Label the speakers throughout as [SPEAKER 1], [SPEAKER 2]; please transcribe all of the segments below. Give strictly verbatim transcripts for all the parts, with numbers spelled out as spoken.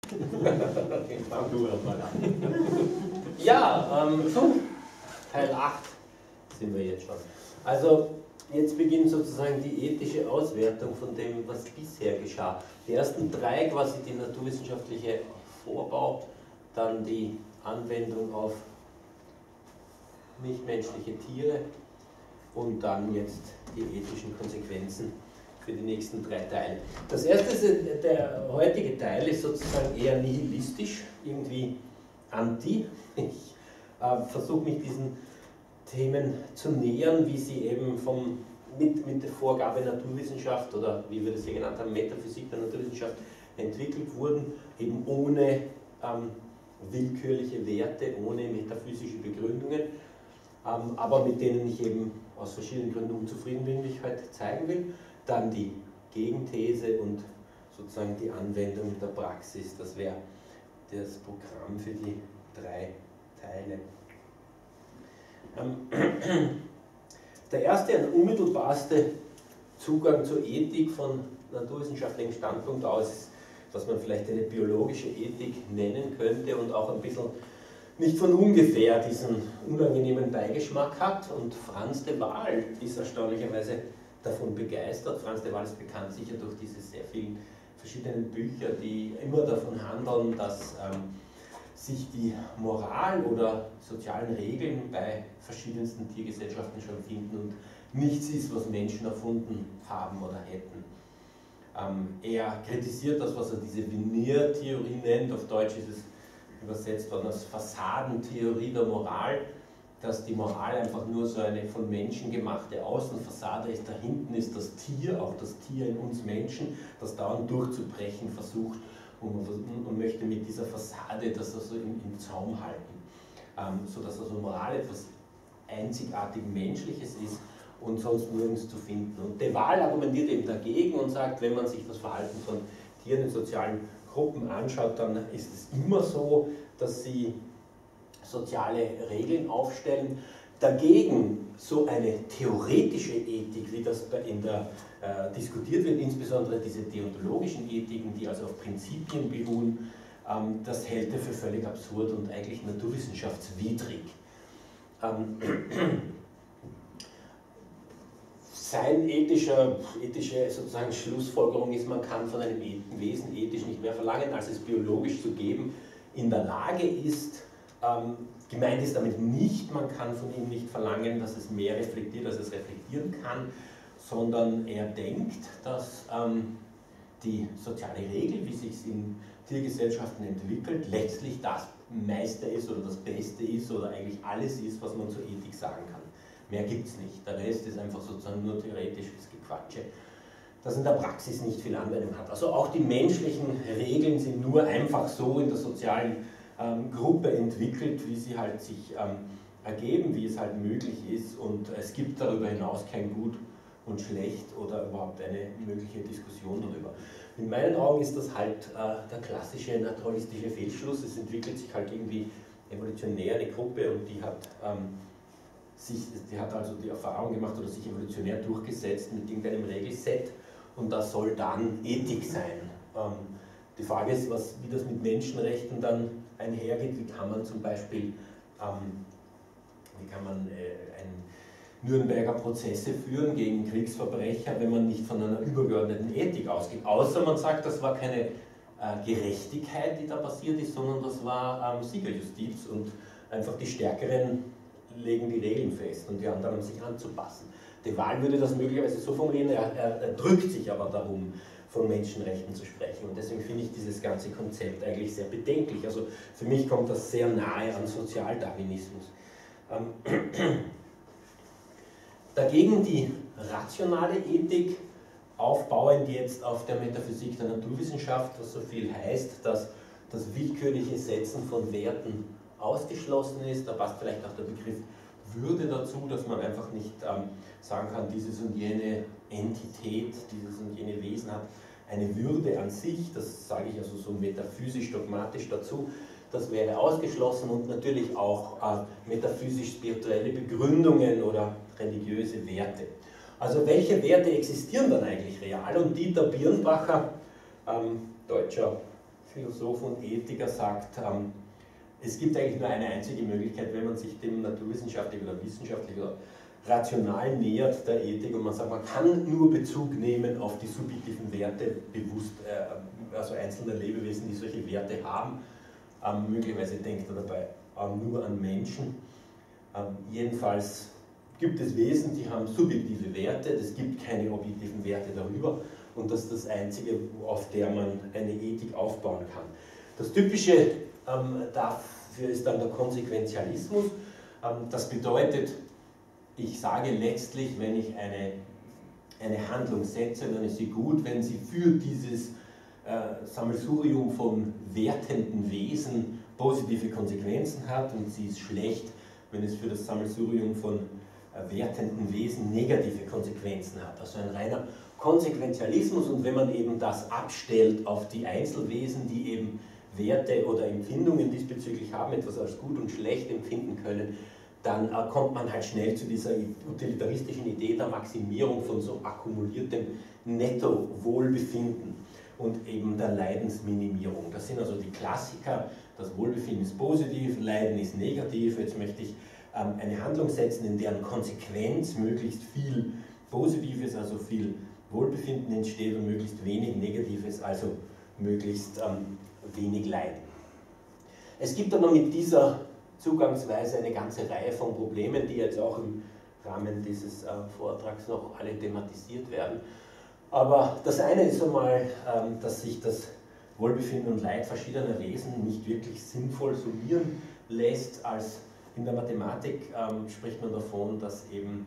[SPEAKER 1] Fang du erst mal an. Ja, ähm, Teil acht sind wir jetzt schon. Also jetzt beginnt sozusagen die ethische Auswertung von dem, was bisher geschah. Die ersten drei, quasi die naturwissenschaftliche Vorbau, dann die Anwendung auf nichtmenschliche Tiere und dann jetzt die ethischen Konsequenzen für die nächsten drei Teile. Das erste, ist, der heutige Teil ist sozusagen eher nihilistisch, irgendwie anti. Ich äh, versuche mich diesen Themen zu nähern, wie sie eben vom, mit, mit der Vorgabe Naturwissenschaft oder wie wir das hier genannt haben, Metaphysik der Naturwissenschaft entwickelt wurden, eben ohne ähm, willkürliche Werte, ohne metaphysische Begründungen, ähm, aber mit denen ich eben aus verschiedenen Gründen unzufrieden bin, wie ich heute zeigen will. Dann die Gegenthese und sozusagen die Anwendung in der Praxis, das wäre das Programm für die drei Teile. Der erste und unmittelbarste Zugang zur Ethik von naturwissenschaftlichem Standpunkt aus ist, was man vielleicht eine biologische Ethik nennen könnte und auch ein bisschen nicht von ungefähr diesen unangenehmen Beigeschmack hat. Und Frans de Waal ist erstaunlicherweise davon begeistert. Frans de Waal ist bekannt sicher durch diese sehr vielen verschiedenen Bücher, die immer davon handeln, dass ähm, sich die Moral oder sozialen Regeln bei verschiedensten Tiergesellschaften schon finden und nichts ist, was Menschen erfunden haben oder hätten. Ähm, er kritisiert das, was er diese Veneer-Theorie nennt, auf Deutsch ist es übersetzt worden als Fassadentheorie der Moral, dass die Moral einfach nur so eine von Menschen gemachte Außenfassade ist, da hinten ist das Tier, auch das Tier in uns Menschen, das dauernd durchzubrechen versucht und, und möchte mit dieser Fassade das also im, im Zaum halten, ähm, sodass also Moral etwas einzigartig Menschliches ist und sonst nirgends zu finden. Und de Waal argumentiert eben dagegen und sagt, wenn man sich das Verhalten von Tieren in sozialen Gruppen anschaut, dann ist es immer so, dass sie soziale Regeln aufstellen. Dagegen so eine theoretische Ethik, wie das in der, äh, diskutiert wird, insbesondere diese deontologischen Ethiken, die also auf Prinzipien beruhen, ähm, das hält er für völlig absurd und eigentlich naturwissenschaftswidrig. Ähm, Sein ethischer, ethische sozusagen Schlussfolgerung ist, man kann von einem Wesen ethisch nicht mehr verlangen, als es biologisch zu geben in der Lage ist. Ähm, gemeint ist damit nicht, man kann von ihm nicht verlangen, dass es mehr reflektiert, als es reflektieren kann, sondern er denkt, dass ähm, die soziale Regel, wie sich es in Tiergesellschaften entwickelt, letztlich das meiste ist oder das Beste ist oder eigentlich alles ist, was man zur Ethik sagen kann. Mehr gibt es nicht. Der Rest ist einfach sozusagen nur theoretisches Gequatsche, das in der Praxis nicht viel Anwendung hat. Also auch die menschlichen Regeln sind nur einfach so in der sozialen ähm, Gruppe entwickelt, wie sie halt sich ähm, ergeben, wie es halt möglich ist. Und es gibt darüber hinaus kein Gut und Schlecht oder überhaupt eine mögliche Diskussion darüber. In meinen Augen ist das halt äh, der klassische naturalistische Fehlschluss. Es entwickelt sich halt irgendwie evolutionär eine Gruppe und die hat ähm, Sich, die hat also die Erfahrung gemacht oder sich evolutionär durchgesetzt mit irgendeinem Regelset und das soll dann Ethik sein. Ähm, die Frage ist, was, wie das mit Menschenrechten dann einhergeht. Wie kann man zum Beispiel ähm, wie kann man äh, einen Nürnberger Prozesse führen gegen Kriegsverbrecher, wenn man nicht von einer übergeordneten Ethik ausgeht. Außer man sagt, das war keine äh, Gerechtigkeit, die da passiert ist, sondern das war ähm, Siegerjustiz und einfach die Stärkeren legen die Regeln fest und die anderen haben sich anzupassen. De Waal würde das möglicherweise so formulieren, er, er, er drückt sich aber darum, von Menschenrechten zu sprechen. Und deswegen finde ich dieses ganze Konzept eigentlich sehr bedenklich. Also für mich kommt das sehr nahe an Sozialdarwinismus. Ähm, dagegen die rationale Ethik, aufbauend jetzt auf der Metaphysik der Naturwissenschaft, was so viel heißt, dass das willkürliche Setzen von Werten ausgeschlossen ist. Da passt vielleicht auch der Begriff Würde dazu, dass man einfach nicht ähm, sagen kann, dieses und jene Entität, dieses und jene Wesen hat eine Würde an sich. Das sage ich also so metaphysisch-dogmatisch dazu. Das wäre ausgeschlossen und natürlich auch äh, metaphysisch-spirituelle Begründungen oder religiöse Werte. Also welche Werte existieren dann eigentlich real? Und Dieter Birnbacher, ähm, deutscher Philosoph und Ethiker, sagt, ähm, es gibt eigentlich nur eine einzige Möglichkeit, wenn man sich dem naturwissenschaftlich oder wissenschaftlich oder rational nähert der Ethik und man sagt, man kann nur Bezug nehmen auf die subjektiven Werte bewusst, äh, also einzelner Lebewesen, die solche Werte haben. Ähm, möglicherweise denkt er dabei ähm, nur an Menschen. Ähm, jedenfalls gibt es Wesen, die haben subjektive Werte, es gibt keine objektiven Werte darüber und das ist das Einzige, auf der man eine Ethik aufbauen kann. Das Typische ähm, dafür ist dann der Konsequenzialismus. Ähm, das bedeutet, ich sage letztlich, wenn ich eine, eine Handlung setze, dann ist sie gut, wenn sie für dieses äh, Sammelsurium von wertenden Wesen positive Konsequenzen hat und sie ist schlecht, wenn es für das Sammelsurium von äh, wertenden Wesen negative Konsequenzen hat. Also ein reiner Konsequenzialismus, und wenn man eben das abstellt auf die Einzelwesen, die eben Werte oder Empfindungen diesbezüglich haben, etwas als gut und schlecht empfinden können, dann äh, kommt man halt schnell zu dieser utilitaristischen Idee der Maximierung von so akkumuliertem Netto-Wohlbefinden und eben der Leidensminimierung. Das sind also die Klassiker, das Wohlbefinden ist positiv, Leiden ist negativ. Jetzt möchte ich ähm, eine Handlung setzen, in deren Konsequenz möglichst viel Positives, also viel Wohlbefinden entsteht und möglichst wenig Negatives, also möglichst ähm, wenig Leiden. Es gibt aber mit dieser Zugangsweise eine ganze Reihe von Problemen, die jetzt auch im Rahmen dieses äh, Vortrags noch alle thematisiert werden. Aber das eine ist einmal, ähm, dass sich das Wohlbefinden und Leid verschiedener Wesen nicht wirklich sinnvoll summieren lässt. Als in der Mathematik ähm, spricht man davon, dass eben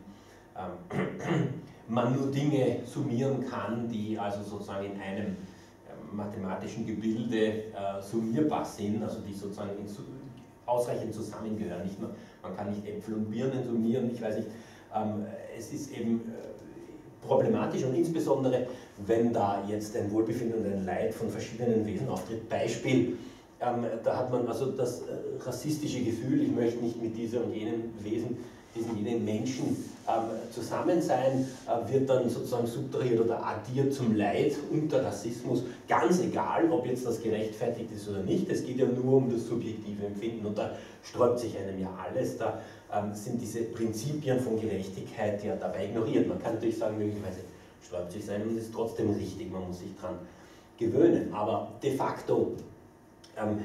[SPEAKER 1] ähm, man nur Dinge summieren kann, die also sozusagen in einem äh, mathematischen Gebilde äh, summierbar sind, also die sozusagen in, ausreichend zusammengehören. Nicht nur, man kann nicht Äpfel und Birnen summieren, ich weiß nicht, ähm, es ist eben äh, problematisch und insbesondere, wenn da jetzt ein Wohlbefinden und ein Leid von verschiedenen Wesen auftritt. Beispiel, ähm, da hat man also das äh, rassistische Gefühl, ich möchte nicht mit dieser und jenem Wesen, diesen jenen Menschen ähm, zusammen sein, äh, wird dann sozusagen subtrahiert oder addiert zum Leid unter Rassismus, ganz egal, ob jetzt das gerechtfertigt ist oder nicht, es geht ja nur um das subjektive Empfinden und da sträubt sich einem ja alles, da ähm, sind diese Prinzipien von Gerechtigkeit ja dabei ignoriert. Man kann natürlich sagen, möglicherweise sträubt sich einem und ist trotzdem richtig, man muss sich daran gewöhnen, aber de facto ähm,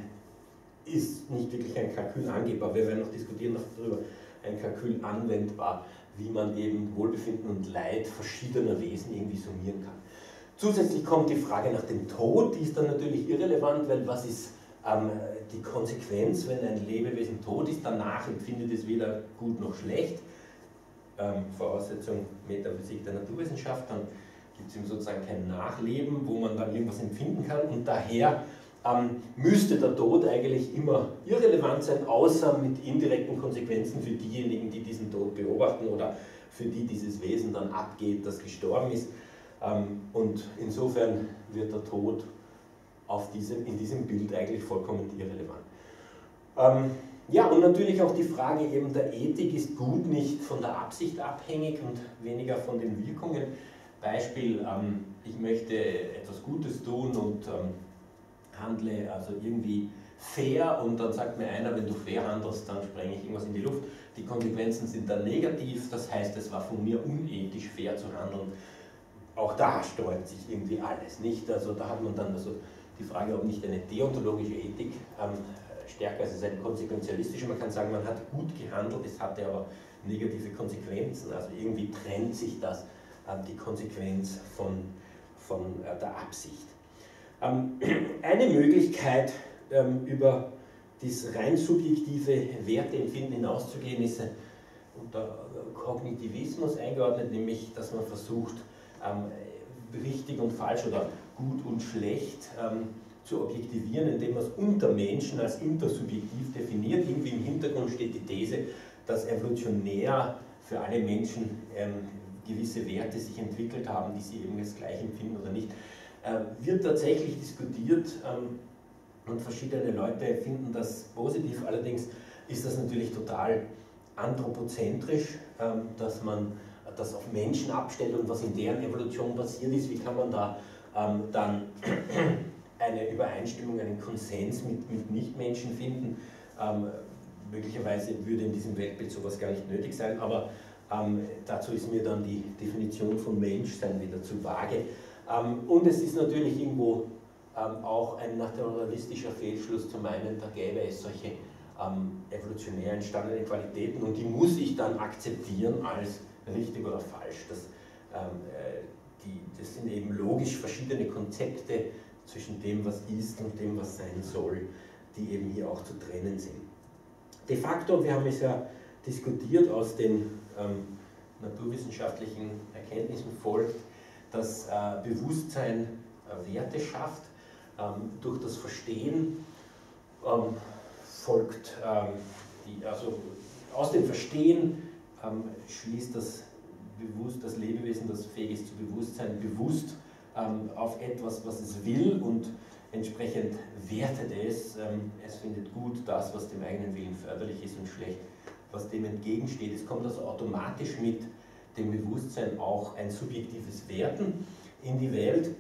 [SPEAKER 1] ist nicht wirklich ein Kalkül angehbar. Wir werden noch diskutieren darüber, ein Kalkül anwendbar, wie man eben Wohlbefinden und Leid verschiedener Wesen irgendwie summieren kann. Zusätzlich kommt die Frage nach dem Tod, die ist dann natürlich irrelevant, weil was ist ähm, die Konsequenz, wenn ein Lebewesen tot ist? Danach empfindet es weder gut noch schlecht. Ähm, Voraussetzung Metaphysik der Naturwissenschaft, dann gibt es ihm sozusagen kein Nachleben, wo man dann irgendwas empfinden kann und daher Ähm, müsste der Tod eigentlich immer irrelevant sein, außer mit indirekten Konsequenzen für diejenigen, die diesen Tod beobachten oder für die dieses Wesen dann abgeht, das gestorben ist. Ähm, und insofern wird der Tod auf diesem, in diesem Bild eigentlich vollkommen irrelevant. Ähm, ja, und natürlich auch die Frage eben der Ethik, ist gut nicht von der Absicht abhängig und weniger von den Wirkungen. Beispiel, ähm, ich möchte etwas Gutes tun und ähm, handle also irgendwie fair und dann sagt mir einer, wenn du fair handelst, dann sprenge ich irgendwas in die Luft. Die Konsequenzen sind dann negativ, das heißt, es war von mir unethisch, fair zu handeln. Auch da sträubt sich irgendwie alles, nicht? Also da hat man dann also die Frage, ob nicht eine deontologische Ethik ähm, stärker ist als eine konsequenzialistische. Man kann sagen, man hat gut gehandelt, es hatte aber negative Konsequenzen. Also irgendwie trennt sich das, ähm, die Konsequenz von, von äh, der Absicht. Eine Möglichkeit, über das rein subjektive Werteempfinden hinauszugehen, ist unter Kognitivismus eingeordnet, nämlich, dass man versucht, richtig und falsch oder gut und schlecht zu objektivieren, indem man es unter Menschen als intersubjektiv definiert. Irgendwie im Hintergrund steht die These, dass evolutionär für alle Menschen gewisse Werte sich entwickelt haben, die sie eben als gleich empfinden oder nicht. Wird tatsächlich diskutiert ähm, und verschiedene Leute finden das positiv, allerdings ist das natürlich total anthropozentrisch, ähm, dass man das auf Menschen abstellt und was in deren Evolution passiert ist, wie kann man da ähm, dann eine Übereinstimmung, einen Konsens mit, mit Nichtmenschen finden. Ähm, möglicherweise würde in diesem Weltbild sowas gar nicht nötig sein, aber ähm, dazu ist mir dann die Definition von Menschsein wieder zu vage. Ähm, und es ist natürlich irgendwo ähm, auch ein naturalistischer Fehlschluss zu meinen, da gäbe es solche ähm, evolutionär entstandenen Qualitäten und die muss ich dann akzeptieren als richtig oder falsch. Das, ähm, äh, die, das sind eben logisch verschiedene Konzepte zwischen dem, was ist und dem, was sein soll, die eben hier auch zu trennen sind. De facto, wir haben es ja diskutiert, aus den ähm, naturwissenschaftlichen Erkenntnissen folgt, dass äh, Bewusstsein äh, Werte schafft. Ähm, durch das Verstehen ähm, folgt, ähm, die, also aus dem Verstehen ähm, schließt das, Bewusst, das Lebewesen, das fähig ist zu Bewusstsein, bewusst ähm, auf etwas, was es will und entsprechend wertet es. Ähm, es findet gut das, was dem eigenen Willen förderlich ist und schlecht, was dem entgegensteht. Es kommt also automatisch mit dem Bewusstsein auch ein subjektives Werten in die Welt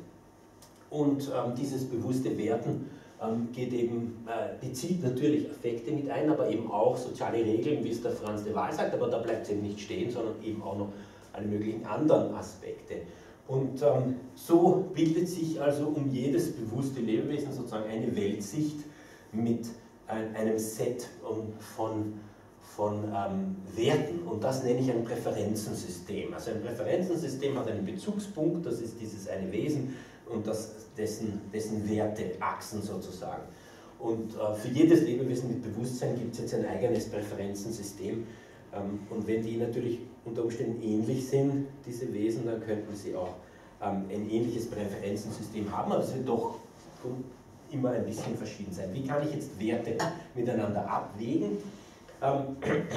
[SPEAKER 1] und ähm, dieses bewusste Werten ähm, geht eben, äh, bezieht natürlich Affekte mit ein, aber eben auch soziale Regeln, wie es der Frans de Waal sagt, aber da bleibt es eben nicht stehen, sondern eben auch noch alle möglichen anderen Aspekte. Und ähm, so bildet sich also um jedes bewusste Lebewesen sozusagen eine Weltsicht mit ein, einem Set von, von ähm, Werten und das nenne ich ein Präferenzensystem. Also ein Präferenzensystem hat einen Bezugspunkt, das ist dieses eine Wesen und das, dessen, dessen Werteachsen sozusagen. Und äh, für jedes Lebewesen mit Bewusstsein gibt es jetzt ein eigenes Präferenzensystem. Ähm, und wenn die natürlich unter Umständen ähnlich sind, diese Wesen, dann könnten sie auch ähm, ein ähnliches Präferenzensystem haben, aber es wird doch immer ein bisschen verschieden sein. Wie kann ich jetzt Werte miteinander abwägen? Ähm,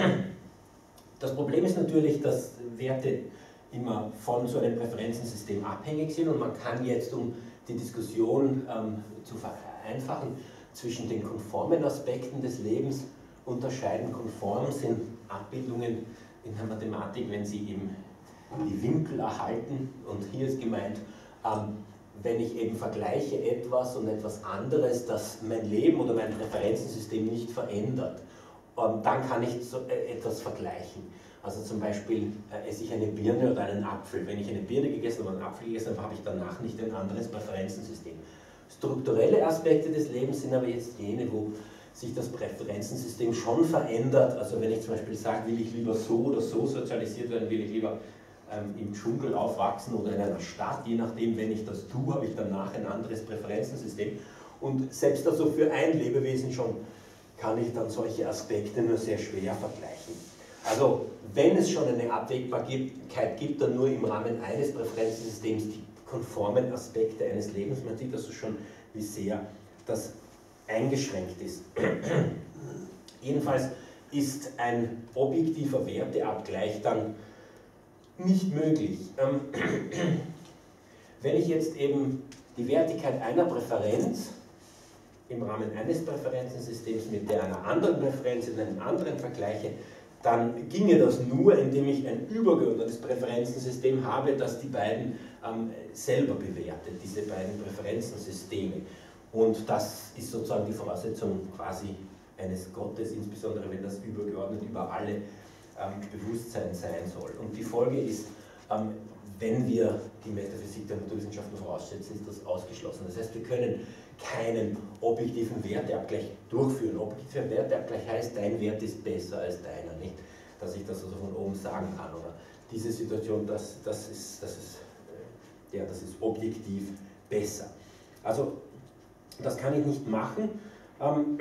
[SPEAKER 1] das Problem ist natürlich, dass Werte immer von so einem Präferenzensystem abhängig sind und man kann jetzt, um die Diskussion ähm, zu vereinfachen, zwischen den konformen Aspekten des Lebens unterscheiden. Konform sind Abbildungen in der Mathematik, wenn sie eben die Winkel erhalten und hier ist gemeint, ähm, wenn ich eben vergleiche etwas und etwas anderes, das mein Leben oder mein Präferenzensystem nicht verändert, ähm, dann kann ich so, äh, etwas vergleichen. Also zum Beispiel äh, esse ich eine Birne oder einen Apfel. Wenn ich eine Birne gegessen oder einen Apfel gegessen habe, habe ich danach nicht ein anderes Präferenzensystem. Strukturelle Aspekte des Lebens sind aber jetzt jene, wo sich das Präferenzensystem schon verändert. Also wenn ich zum Beispiel sage, will ich lieber so oder so sozialisiert werden, will ich lieber ähm, im Dschungel aufwachsen oder in einer Stadt, je nachdem, wenn ich das tue, habe ich danach ein anderes Präferenzensystem. Und selbst also für ein Lebewesen schon kann ich dann solche Aspekte nur sehr schwer vergleichen. Also wenn es schon eine Abwägbarkeit gibt, dann nur im Rahmen eines Präferenzsystems die konformen Aspekte eines Lebens. Man sieht also schon, wie sehr das eingeschränkt ist. Jedenfalls ist ein objektiver Werteabgleich dann nicht möglich. Ähm, wenn ich jetzt eben die Wertigkeit einer Präferenz im Rahmen eines Präferenzensystems mit der einer anderen Präferenz in einem anderen vergleiche, dann ginge das nur, indem ich ein übergeordnetes Präferenzensystem habe, das die beiden ähm, selber bewertet, diese beiden Präferenzensysteme. Und das ist sozusagen die Voraussetzung quasi eines Gottes, insbesondere wenn das übergeordnet über alle ähm, Bewusstsein sein soll. Und die Folge ist, ähm, wenn wir die Metaphysik der Naturwissenschaften voraussetzen, ist das ausgeschlossen. Das heißt, wir können keinen objektiven Werteabgleich durchführen. Objektiver Werteabgleich heißt, dein Wert ist besser als deiner, nicht? Dass ich das also von oben sagen kann. Oder diese Situation, das, das, ist, das, ist, äh, ja, das ist objektiv besser. Also, das kann ich nicht machen. Ähm,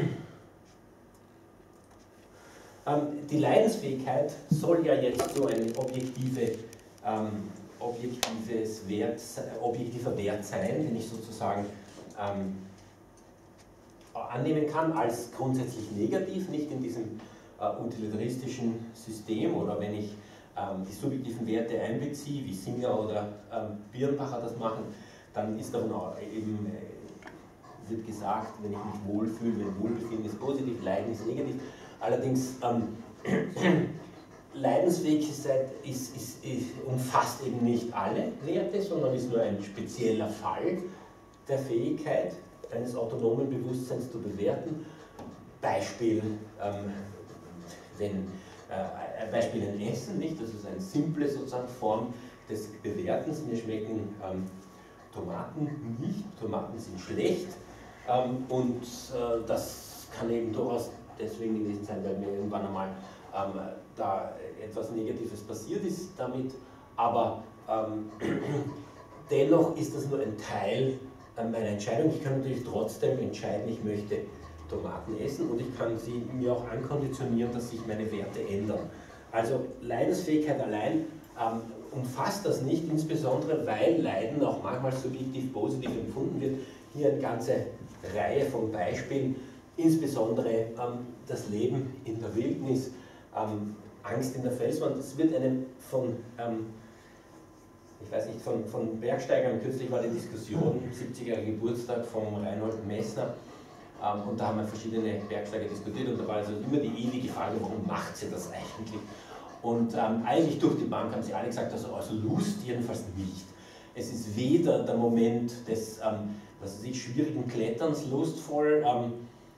[SPEAKER 1] ähm, die Leidensfähigkeit soll ja jetzt so eine objektive, ähm, objektives Wert, objektiver Wert sein, den ich sozusagen ähm, annehmen kann als grundsätzlich negativ, nicht in diesem äh, utilitaristischen System oder wenn ich ähm, die subjektiven Werte einbeziehe, wie Singer oder ähm, Birnbacher das machen, dann ist davon auch eben äh, wird gesagt, wenn ich mich wohlfühle, wenn Wohlbefinden ist positiv, Leiden ist negativ. Allerdings ähm, Leidensfähigkeit ist, ist, ist, umfasst eben nicht alle Werte, sondern ist nur ein spezieller Fall der Fähigkeit eines autonomen Bewusstseins zu bewerten. Beispiel, ähm, wenn, äh, ein Beispiel ein Essen, nicht? Das ist eine simple sozusagen Form des Bewertens. Mir schmecken ähm, Tomaten nicht, Tomaten sind schlecht ähm, und äh, das kann eben durchaus deswegen gewesen sein, weil mir irgendwann einmal ähm, da etwas Negatives passiert ist damit, aber ähm, dennoch ist das nur ein Teil äh, meiner Entscheidung. Ich kann natürlich trotzdem entscheiden, ich möchte Tomaten essen und ich kann sie mir auch ankonditionieren, dass sich meine Werte ändern. Also Leidensfähigkeit allein ähm, umfasst das nicht, insbesondere weil Leiden auch manchmal subjektiv positiv empfunden wird. Hier eine ganze Reihe von Beispielen, insbesondere ähm, das Leben in der Wildnis, ähm, Angst in der Felswand. Es wird einem von, ähm, ich weiß nicht, von, von Bergsteigern, kürzlich war die Diskussion, siebziger Geburtstag von Reinhold Messner, ähm, und da haben wir verschiedene Bergsteiger diskutiert und da war also immer die ewige Frage, warum macht sie das eigentlich? Und ähm, eigentlich durch die Bank haben sie alle gesagt, also, also Lust jedenfalls nicht. Es ist weder der Moment des ähm, was weiß ich, schwierigen Kletterns lustvoll, ähm,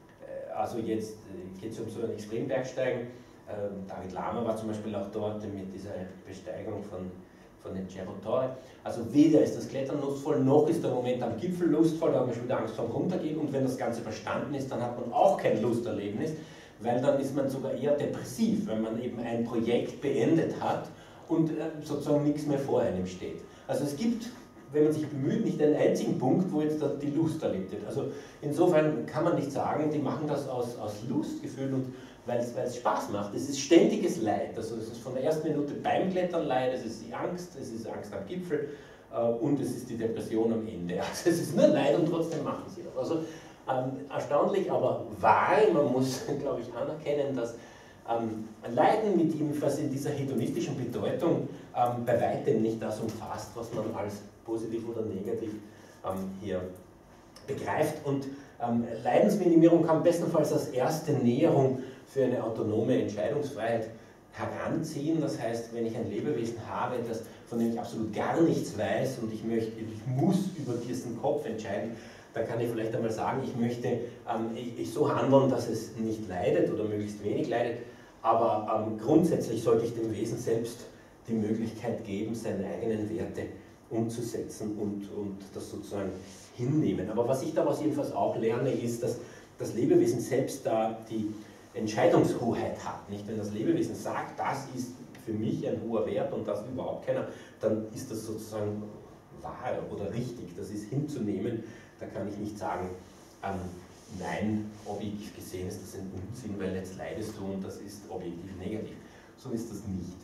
[SPEAKER 1] also jetzt äh, geht es um so ein Extrembergsteigen. Ähm, David Lama war zum Beispiel auch dort mit dieser Besteigung von, von den Cerro Torre. Also weder ist das Klettern lustvoll, noch ist der Moment am Gipfel lustvoll, da hat man schon wieder Angst vor dem Runtergehen und wenn das Ganze verstanden ist, dann hat man auch kein Lusterlebnis, weil dann ist man sogar eher depressiv, wenn man eben ein Projekt beendet hat und äh, sozusagen nichts mehr vor einem steht. Also es gibt, wenn man sich bemüht, nicht einen einzigen Punkt, wo jetzt die Lust erlebt wird. Also insofern kann man nicht sagen, die machen das aus, aus Lustgefühl und weil es, weil es Spaß macht. Es ist ständiges Leid. Also es ist von der ersten Minute beim Klettern Leid, es ist die Angst, es ist Angst am Gipfel äh, und es ist die Depression am Ende. Also es ist nur Leid und trotzdem machen sie das. Also ähm, erstaunlich, aber wahr. Man muss, glaube ich, anerkennen, dass ähm, Leiden mit jedenfalls in dieser hedonistischen Bedeutung ähm, bei weitem nicht das umfasst, was man als positiv oder negativ ähm, hier begreift. Und ähm, Leidensminimierung kann bestenfalls als erste Näherung für eine autonome Entscheidungsfreiheit heranziehen. Das heißt, wenn ich ein Lebewesen habe, das, von dem ich absolut gar nichts weiß und ich, möchte, ich muss über diesen Kopf entscheiden, dann kann ich vielleicht einmal sagen, ich möchte ähm, ich, ich so handeln, dass es nicht leidet oder möglichst wenig leidet, aber ähm, grundsätzlich sollte ich dem Wesen selbst die Möglichkeit geben, seine eigenen Werte umzusetzen und, und das sozusagen hinnehmen. Aber was ich daraus jedenfalls auch lerne, ist, dass das Lebewesen selbst da die Entscheidungshoheit hat. Nicht? Wenn das Lebewesen sagt, das ist für mich ein hoher Wert und das überhaupt keiner, dann ist das sozusagen wahr oder richtig. Das ist hinzunehmen. Da kann ich nicht sagen, ähm, nein, objektiv gesehen ist das ein Unsinn, weil jetzt leidest du und das ist objektiv negativ. So ist das nicht.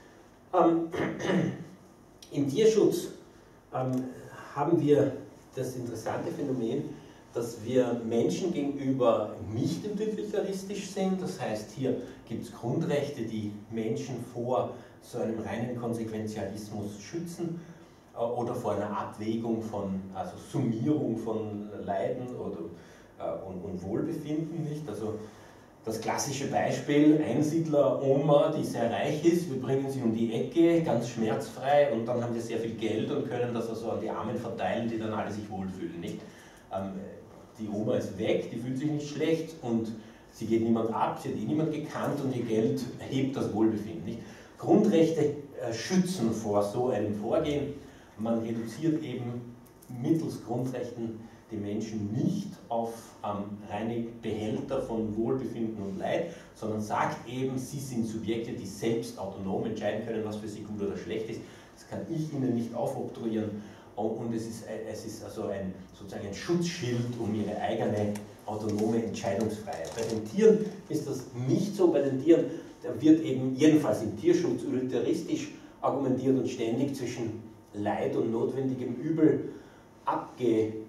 [SPEAKER 1] Ähm, Im Tierschutz ähm, haben wir das interessante Phänomen, dass wir Menschen gegenüber nicht individualistisch sind. Das heißt, hier gibt es Grundrechte, die Menschen vor so einem reinen Konsequenzialismus schützen äh, oder vor einer Abwägung von, also Summierung von Leiden oder, äh, und, und Wohlbefinden. Nicht? Also das klassische Beispiel, Einsiedler-Oma, die sehr reich ist, wir bringen sie um die Ecke, ganz schmerzfrei und dann haben wir sehr viel Geld und können das also an die Armen verteilen, die dann alle sich wohlfühlen. Nicht? Ähm, die Oma ist weg, die fühlt sich nicht schlecht und sie geht niemand ab, sie hat eh niemand gekannt und ihr Geld hebt das Wohlbefinden. Nicht? Grundrechte äh, schützen vor so einem Vorgehen. Man reduziert eben mittels Grundrechten die Menschen nicht auf ähm, reine Behälter von Wohlbefinden und Leid, sondern sagt eben, sie sind Subjekte, die selbst autonom entscheiden können, was für sie gut oder schlecht ist. Das kann ich ihnen nicht aufoktroyieren und es ist, es ist also ein, sozusagen ein Schutzschild um ihre eigene autonome Entscheidungsfreiheit. Bei den Tieren ist das nicht so. Bei den Tieren wird eben jedenfalls im Tierschutz utilitaristisch argumentiert und ständig zwischen Leid und notwendigem Übel abgewogen,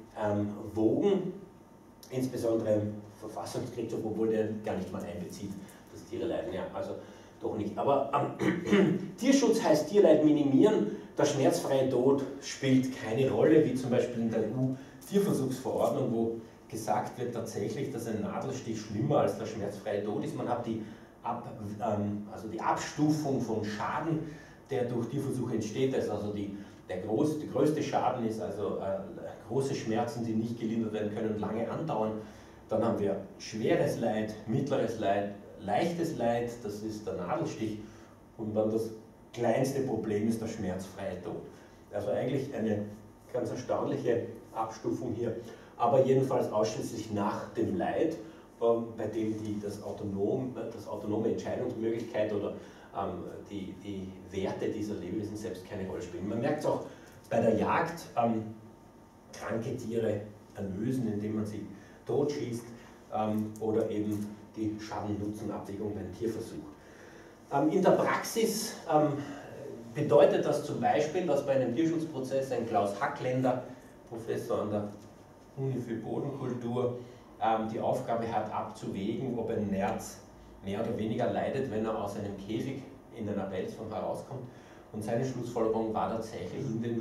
[SPEAKER 1] insbesondere im Verfassungsgerichtshof, obwohl der gar nicht mal einbezieht, dass Tiere leiden. Ja, also doch nicht. Aber ähm, Tierschutz heißt Tierleid minimieren. Der schmerzfreie Tod spielt keine Rolle, wie zum Beispiel in der E U-Tierversuchsverordnung, wo gesagt wird tatsächlich, dass ein Nadelstich schlimmer als der schmerzfreie Tod ist. Man hat die, Ab, ähm, also die Abstufung von Schaden, der durch Tierversuche entsteht, das ist also die, der groß, der größte Schaden ist also äh, große Schmerzen, die nicht gelindert werden können und lange andauern. Dann haben wir schweres Leid, mittleres Leid, leichtes Leid, das ist der Nadelstich. Und dann das kleinste Problem ist der schmerzfreie Tod. Also eigentlich eine ganz erstaunliche Abstufung hier, aber jedenfalls ausschließlich nach dem Leid, bei dem die, das, autonom, das autonome Entscheidungsmöglichkeit oder ähm, die, die Werte dieser Lebewesen selbst keine Rolle spielen. Man merkt es auch bei der Jagd, ähm, kranke Tiere erlösen, indem man sie totschießt, ähm, oder eben die Schaden-Nutzen-Abwägung beim Tierversuch. Ähm, in der Praxis ähm, bedeutet das zum Beispiel, dass bei einem Tierschutzprozess ein Klaus Hackländer, Professor an der Uni für Bodenkultur, ähm, die Aufgabe hat abzuwägen, ob ein Nerz mehr oder weniger leidet, wenn er aus einem Käfig in einer Pelzform herauskommt. Und seine Schlussfolgerung war tatsächlich in dem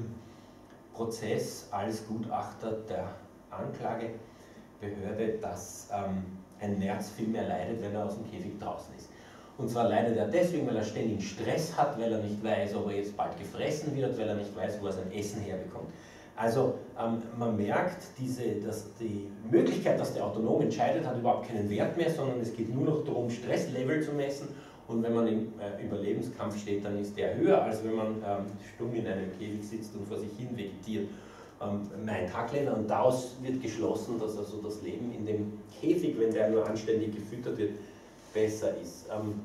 [SPEAKER 1] Prozess als Gutachter der Anklagebehörde, dass ähm, ein Nerz viel mehr leidet, wenn er aus dem Käfig draußen ist. Und zwar leidet er deswegen, weil er ständig Stress hat, weil er nicht weiß, ob er jetzt bald gefressen wird, weil er nicht weiß, wo er sein Essen herbekommt. Also ähm, man merkt, diese, dass die Möglichkeit, dass der autonom entscheidet, hat überhaupt keinen Wert mehr, sondern es geht nur noch darum, Stresslevel zu messen. Und wenn man im äh, Überlebenskampf steht, dann ist der höher, als wenn man ähm, stumm in einem Käfig sitzt und vor sich hin vegetiert. Ähm, meint Hackländer, und daraus wird geschlossen, dass also das Leben in dem Käfig, wenn der nur anständig gefüttert wird, besser ist. Ähm,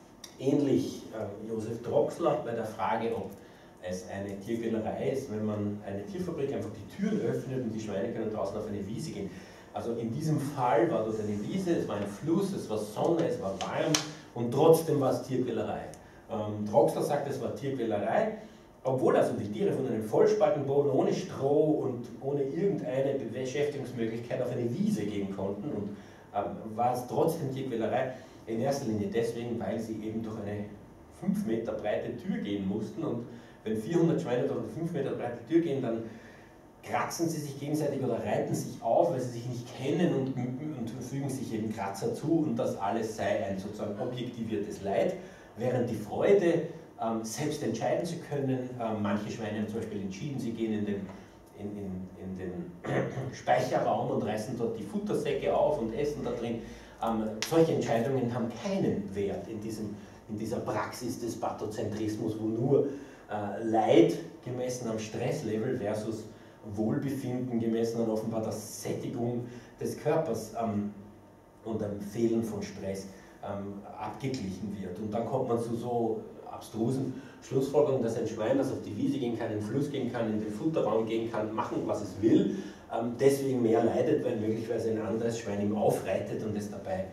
[SPEAKER 1] ähnlich äh, Josef Troxler bei der Frage, ob es eine Tierquälerei ist, wenn man eine Tierfabrik einfach die Türen öffnet und die Schweine können draußen auf eine Wiese gehen. Also in diesem Fall war dort eine Wiese, es war ein Fluss, es war Sonne, es war warm und trotzdem war es Tierquälerei. Ähm, Troxler sagt, es war Tierquälerei, obwohl also die Tiere von einem Vollspaltenboden ohne Stroh und ohne irgendeine Beschäftigungsmöglichkeit auf eine Wiese gehen konnten, und ähm, war es trotzdem Tierquälerei. In erster Linie deswegen, weil sie eben durch eine fünf Meter breite Tür gehen mussten, und wenn vierhundert Schweine durch eine fünf Meter breite Tür gehen, dann kratzen sie sich gegenseitig oder reiten sich auf, weil sie sich nicht kennen, und, und fügen sich eben Kratzer zu, und das alles sei ein sozusagen objektiviertes Leid, während die Freude, ähm, selbst entscheiden zu können, ähm, manche Schweine haben zum Beispiel entschieden, sie gehen in den, in, in, in den Speicherraum und reißen dort die Futtersäcke auf und essen da drin. Ähm, solche Entscheidungen haben keinen Wert in, diesem, in dieser Praxis des Pathozentrismus, wo nur äh, Leid gemessen am Stresslevel versus Wohlbefinden gemessen an offenbar der Sättigung des Körpers ähm, und am Fehlen von Stress ähm, abgeglichen wird. Und dann kommt man zu so abstrusen Schlussfolgerungen, dass ein Schwein, das auf die Wiese gehen kann, in den Fluss gehen kann, in den Futterraum gehen kann, machen, was es will, ähm, deswegen mehr leidet, weil möglicherweise ein anderes Schwein ihm aufreitet und es dabei,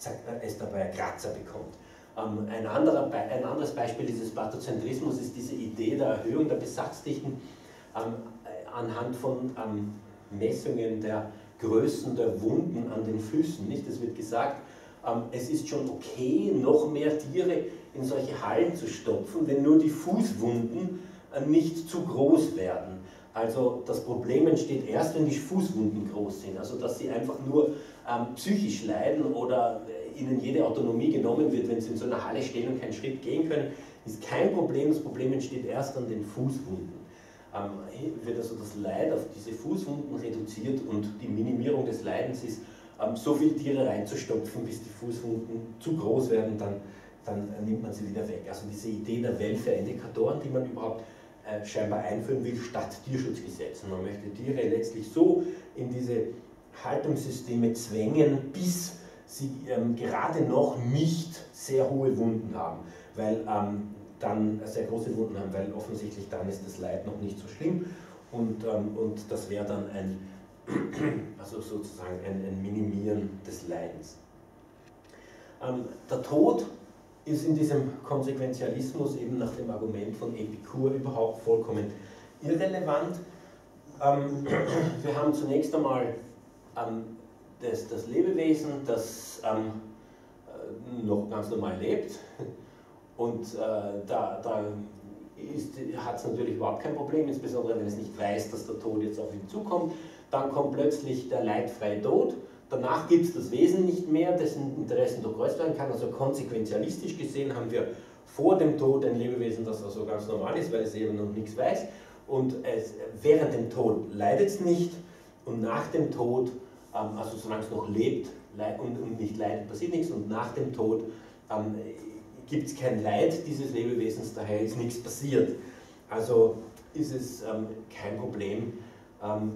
[SPEAKER 1] es dabei Kratzer bekommt. Ähm, ein, anderer, ein anderes Beispiel dieses Pathozentrismus ist diese Idee der Erhöhung der Besatzdichten ähm, anhand von ähm, Messungen der Größen der Wunden an den Füßen. Nicht? Es wird gesagt, ähm, es ist schon okay, noch mehr Tiere in solche Hallen zu stopfen, wenn nur die Fußwunden äh, nicht zu groß werden. Also das Problem entsteht erst, wenn die Fußwunden groß sind, also dass sie einfach nur ähm, psychisch leiden oder äh, ihnen jede Autonomie genommen wird, wenn sie in so einer Halle stehen und keinen Schritt gehen können, ist kein Problem. Das Problem entsteht erst an den Fußwunden. Ähm, wird also das Leid auf diese Fußwunden reduziert, und die Minimierung des Leidens ist, ähm, so viele Tiere reinzustopfen, bis die Fußwunden zu groß werden, dann, dann nimmt man sie wieder weg. Also diese Idee der Welfare-Indikatoren, die man überhaupt äh, scheinbar einführen will, statt Tierschutzgesetzen. Man möchte Tiere letztlich so in diese Haltungssysteme zwängen, bis sie ähm, gerade noch nicht sehr hohe Wunden haben, weil ähm, dann sehr große Wunden haben, weil offensichtlich dann ist das Leid noch nicht so schlimm, und, ähm, und das wäre dann ein, also sozusagen ein, ein Minimieren des Leidens. Ähm, der Tod ist in diesem Konsequenzialismus eben nach dem Argument von Epikur überhaupt vollkommen irrelevant. Ähm, wir haben zunächst einmal ähm, das, das Lebewesen, das ähm, noch ganz normal lebt. Und äh, da, da hat es natürlich überhaupt kein Problem, insbesondere wenn es nicht weiß, dass der Tod jetzt auf ihn zukommt. Dann kommt plötzlich der leidfreie Tod. Danach gibt es das Wesen nicht mehr, dessen Interessen durchkreuzt werden kann. Also konsequenzialistisch gesehen haben wir vor dem Tod ein Lebewesen, das also ganz normal ist, weil es eben noch nichts weiß. und es, während dem Tod leidet es nicht und nach dem Tod, ähm, also solange es noch lebt und, und nicht leidet, passiert nichts und nach dem Tod ähm, gibt es kein Leid dieses Lebewesens, daher ist nichts passiert. Also ist es ähm, kein Problem, ähm,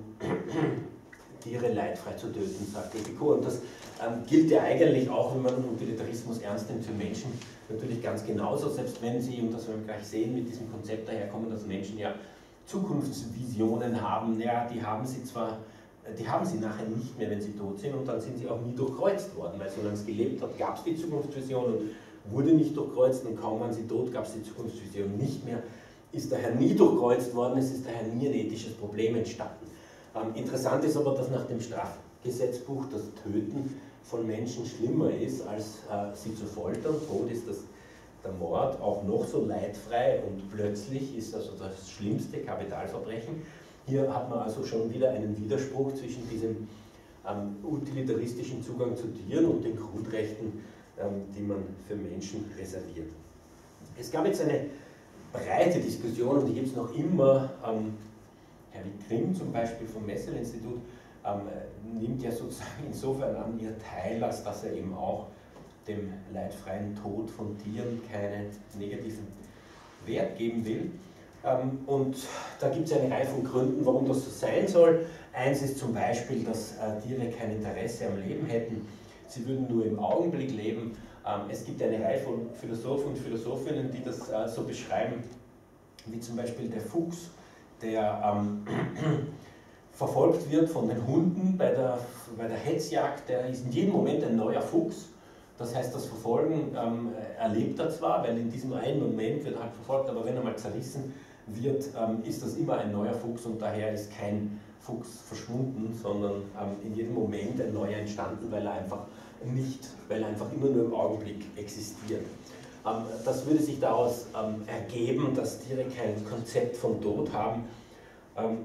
[SPEAKER 1] Tiere leidfrei zu töten, sagt Epicur. Und das ähm, gilt ja eigentlich auch, wenn man Utilitarismus ernst nimmt, für Menschen natürlich ganz genauso, selbst wenn sie, und das werden wir gleich sehen, mit diesem Konzept daherkommen, dass Menschen ja Zukunftsvisionen haben, ja, die haben sie zwar, die haben sie nachher nicht mehr, wenn sie tot sind, und dann sind sie auch nie durchkreuzt worden, weil solange es gelebt hat, gab es die Zukunftsvision und wurde nicht durchkreuzt, und kaum waren sie tot, gab es die Zukunftsvision nicht mehr, ist daher nie durchkreuzt worden, es ist daher nie ein ethisches Problem entstanden. Ähm, interessant ist aber, dass nach dem Strafgesetzbuch das Töten von Menschen schlimmer ist, als äh, sie zu foltern. Tod ist das, der Mord auch noch so leidfrei und plötzlich ist also das schlimmste Kapitalverbrechen. Hier hat man also schon wieder einen Widerspruch zwischen diesem ähm, utilitaristischen Zugang zu Tieren und den Grundrechten, ähm, die man für Menschen reserviert. Es gab jetzt eine breite Diskussion, und die gibt es noch immer. Ähm, Herr Grimm zum Beispiel vom Messel-Institut ähm, nimmt ja sozusagen insofern an ihr teil, als dass er eben auch dem leidfreien Tod von Tieren keinen negativen Wert geben will. Ähm, und da gibt es eine Reihe von Gründen, warum das so sein soll. Eins ist zum Beispiel, dass äh, Tiere kein Interesse am Leben hätten, sie würden nur im Augenblick leben. Ähm, es gibt eine Reihe von Philosophen und Philosophinnen, die das äh, so beschreiben, wie zum Beispiel der Fuchs, der ähm, verfolgt wird von den Hunden bei der, bei der Hetzjagd, der ist in jedem Moment ein neuer Fuchs. Das heißt, das Verfolgen ähm, erlebt er zwar, weil in diesem einen Moment wird er halt verfolgt, aber wenn er mal zerrissen wird, ähm, ist das immer ein neuer Fuchs, und daher ist kein Fuchs verschwunden, sondern ähm, in jedem Moment ein neuer entstanden, weil er einfach nicht, weil er einfach immer nur im Augenblick existiert. Ähm, das würde sich daraus ähm, ergeben, dass Tiere kein Konzept von Tod haben. Ähm,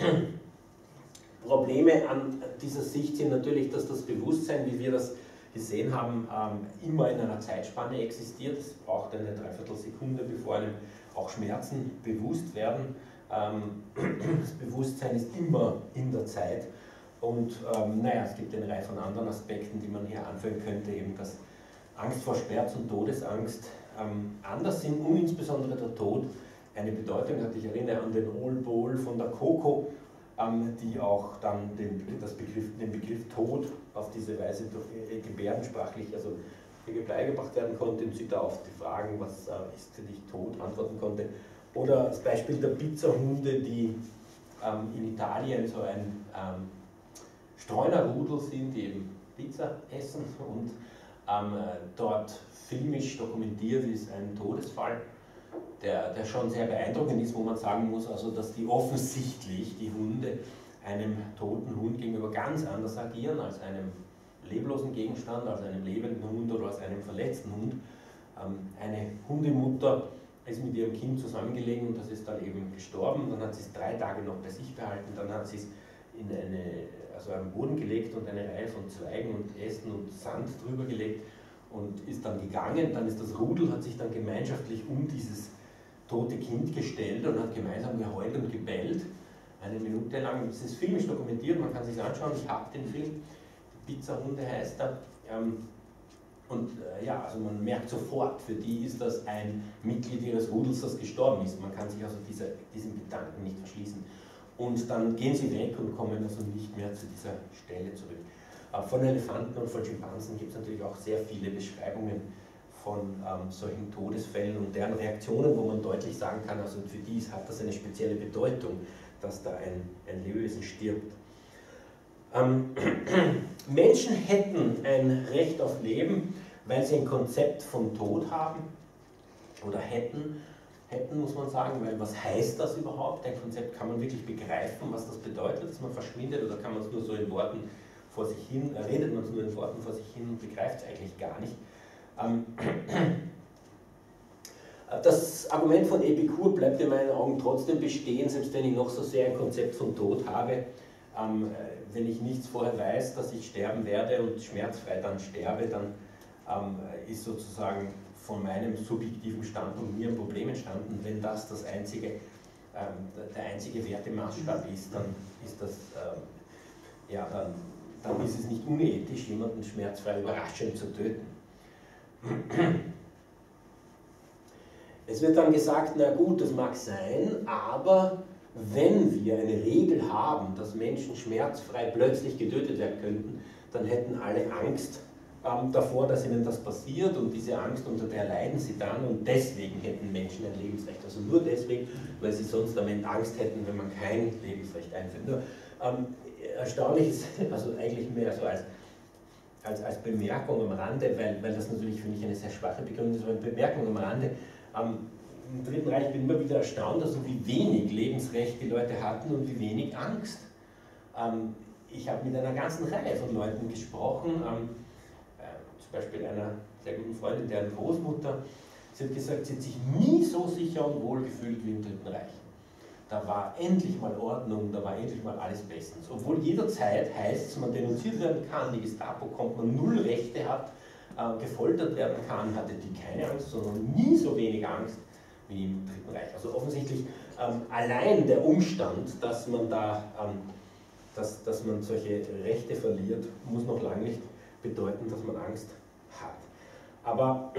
[SPEAKER 1] Probleme an dieser Sicht sind natürlich, dass das Bewusstsein, wie wir das gesehen haben, ähm, immer in einer Zeitspanne existiert. Es braucht eine Dreiviertelsekunde, bevor einem auch Schmerzen bewusst werden. Ähm, das Bewusstsein ist immer in der Zeit. Und ähm, naja, es gibt eine Reihe von anderen Aspekten, die man hier anführen könnte, eben dass Angst vor Schmerz und Todesangst ähm, anders sind, und insbesondere der Tod eine Bedeutung hat. Ich erinnere an den Old Bowl von der Coco, ähm, die auch dann den, das Begriff, den Begriff Tod auf diese Weise durch äh, gebärdensprachlich, also beigebracht werden konnte, und sie da auf die Fragen, was äh, ist für dich Tod, antworten konnte. Oder das Beispiel der Pizzahunde, die ähm, in Italien so ein ähm, Streunerrudel sind, die eben Pizza essen, und ähm, dort filmisch dokumentiert ist ein Todesfall, der, der schon sehr beeindruckend ist, wo man sagen muss, also, dass die offensichtlich, die Hunde, einem toten Hund gegenüber ganz anders agieren als einem leblosen Gegenstand, als einem lebenden Hund oder als einem verletzten Hund. Ähm, eine Hundemutter ist mit ihrem Kind zusammengelegen und das ist dann eben gestorben. Dann hat sie es drei Tage noch bei sich behalten, dann hat sie es in eine, also am Boden gelegt und eine Reihe von Zweigen und Ästen und Sand drüber gelegt und ist dann gegangen. Dann ist das Rudel, hat sich dann gemeinschaftlich um dieses tote Kind gestellt und hat gemeinsam geheult und gebellt, eine Minute lang. Das ist filmisch dokumentiert, man kann sich das anschauen, ich habe den Film, Pizzahunde heißt er. Und äh, ja, also man merkt sofort, für die ist das ein Mitglied ihres Rudels, das gestorben ist. Man kann sich also diese, diesen Gedanken nicht verschließen. Und dann gehen sie weg und kommen also nicht mehr zu dieser Stelle zurück. Äh, von Elefanten und von Schimpansen gibt es natürlich auch sehr viele Beschreibungen von ähm, solchen Todesfällen und deren Reaktionen, wo man deutlich sagen kann, also für die hat das eine spezielle Bedeutung, dass da ein, ein Lebewesen stirbt. Ähm, Menschen hätten ein Recht auf Leben, weil sie ein Konzept von Tod haben, oder hätten, hätten muss man sagen, weil was heißt das überhaupt? Ein Konzept, kann man wirklich begreifen, was das bedeutet, dass man verschwindet, oder kann man es nur so in Worten vor sich hin, äh, redet man es nur in Worten vor sich hin und begreift es eigentlich gar nicht. Ähm, Das Argument von Epicur bleibt in meinen Augen trotzdem bestehen, selbst wenn ich noch so sehr ein Konzept von Tod habe. Ähm, wenn ich nichts vorher weiß, dass ich sterben werde und schmerzfrei dann sterbe, dann ähm, ist sozusagen von meinem subjektiven Standpunkt mir ein Problem entstanden, wenn das das einzige ähm, der einzige Wertemaßstab ist, dann ist das, ähm, ja, dann, dann ist es nicht unethisch, jemanden schmerzfrei überraschend zu töten. Es wird dann gesagt, na gut, das mag sein, aber wenn wir eine Regel haben, dass Menschen schmerzfrei plötzlich getötet werden könnten, dann hätten alle Angst ähm, davor, dass ihnen das passiert, und diese Angst, unter der leiden sie dann, und deswegen hätten Menschen ein Lebensrecht. Also nur deswegen, weil sie sonst am Ende Angst hätten, wenn man kein Lebensrecht einführt. Nur, ähm, erstaunlich ist, also eigentlich mehr so als, als, als Bemerkung am Rande, weil, weil das natürlich, finde ich, eine sehr schwache Begründung ist, aber eine Bemerkung am Rande. Ähm, Im Dritten Reich bin ich immer wieder erstaunt, also wie wenig Lebensrecht die Leute hatten und wie wenig Angst. Ähm, ich habe mit einer ganzen Reihe von Leuten gesprochen, ähm, äh, zum Beispiel einer sehr guten Freundin, deren Großmutter, sie hat gesagt, sie hat sich nie so sicher und wohl gefühlt wie im Dritten Reich. Da war endlich mal Ordnung, da war endlich mal alles bestens. Obwohl jederzeit heißt es, man denunziert werden kann, die Gestapo kommt, man null Rechte hat, äh, gefoltert werden kann, hatte die keine Angst, sondern nie so wenig Angst wie im Dritten Reich. Also offensichtlich ähm, allein der Umstand, dass man da, ähm, dass, dass man solche Rechte verliert, muss noch lange nicht bedeuten, dass man Angst hat. Aber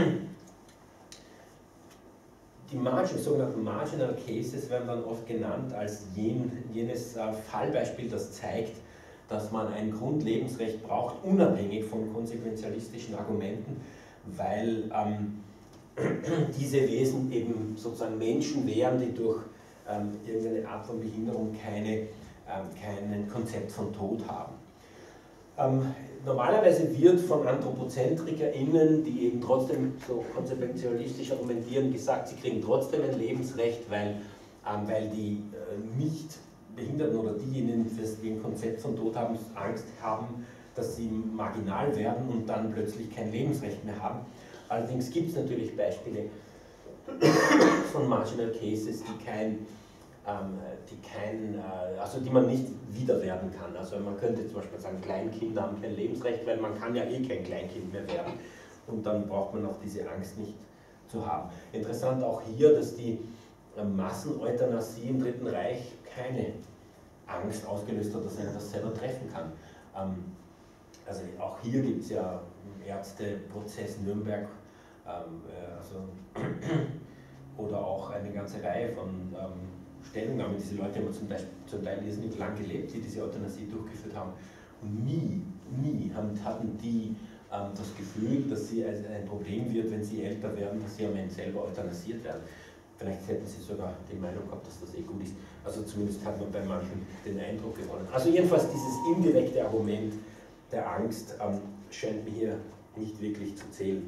[SPEAKER 1] die Margin, sogenannten Marginal Cases werden dann oft genannt als jen, jenes äh, Fallbeispiel, das zeigt, dass man ein Grundlebensrecht braucht, unabhängig von konsequenzialistischen Argumenten, weil ähm, diese Wesen eben sozusagen Menschen wären, die durch ähm, irgendeine Art von Behinderung keine, ähm, kein Konzept von Tod haben. Ähm, normalerweise wird von AnthropozentrikerInnen, die eben trotzdem so konsequenzialistisch argumentieren, gesagt, sie kriegen trotzdem ein Lebensrecht, weil, ähm, weil die äh, nicht Behinderten oder diejenigen, die ein Konzept von Tod haben, Angst haben, dass sie marginal werden und dann plötzlich kein Lebensrecht mehr haben. Allerdings gibt es natürlich Beispiele von Marginal Cases, die kein, ähm, die kein, äh, also die man nicht wieder werden kann. Also man könnte zum Beispiel sagen, Kleinkinder haben kein Lebensrecht, weil man kann ja eh kein Kleinkind mehr werden. Und dann braucht man auch diese Angst nicht zu haben. Interessant auch hier, dass die äh, Masseneuthanasie im Dritten Reich keine Angst ausgelöst hat, dass er das selber treffen kann. Ähm, also auch hier gibt es ja Ärzteprozess Nürnberg, ähm, also, oder auch eine ganze Reihe von ähm, Stellungnahmen. Diese Leute haben zum, Beispiel, zum Teil irrsinnig lang gelebt, die diese Euthanasie durchgeführt haben. Und nie, nie haben, hatten die ähm, das Gefühl, dass sie ein, ein Problem wird, wenn sie älter werden, dass sie am Ende selber euthanasiert werden. Vielleicht hätten sie sogar die Meinung gehabt, dass das eh gut ist. Also zumindest hat man bei manchen den Eindruck gewonnen. Also jedenfalls dieses indirekte Argument der Angst ähm, scheint mir hier nicht wirklich zu zählen.